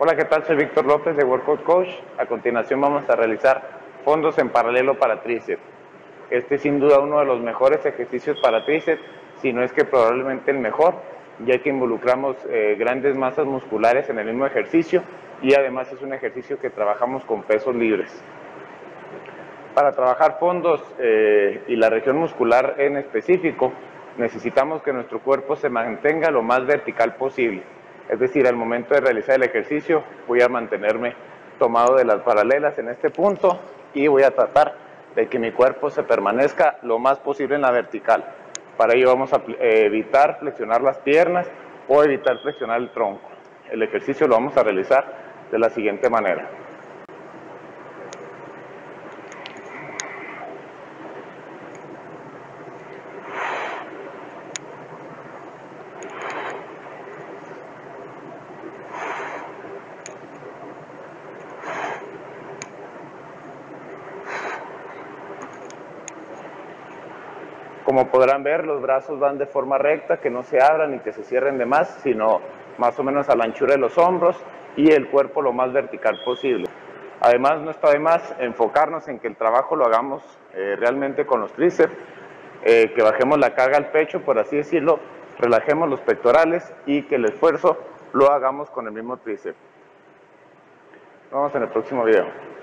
Hola, ¿qué tal? Soy Víctor López de Workout Coach. A continuación vamos a realizar fondos en paralelo para tríceps. Este es sin duda uno de los mejores ejercicios para tríceps, si no es que probablemente el mejor, ya que involucramos grandes masas musculares en el mismo ejercicio y además es un ejercicio que trabajamos con pesos libres. Para trabajar fondos y la región muscular en específico, necesitamos que nuestro cuerpo se mantenga lo más vertical posible. Es decir, al momento de realizar el ejercicio voy a mantenerme tomado de las paralelas en este punto y voy a tratar de que mi cuerpo se permanezca lo más posible en la vertical. Para ello vamos a evitar flexionar las piernas o evitar flexionar el tronco. El ejercicio lo vamos a realizar de la siguiente manera. Como podrán ver, los brazos van de forma recta, que no se abran ni que se cierren de más, sino más o menos a la anchura de los hombros y el cuerpo lo más vertical posible. Además, no está de más enfocarnos en que el trabajo lo hagamos realmente con los tríceps, que bajemos la carga al pecho, por así decirlo, relajemos los pectorales y que el esfuerzo lo hagamos con el mismo tríceps. Nos vemos en el próximo video.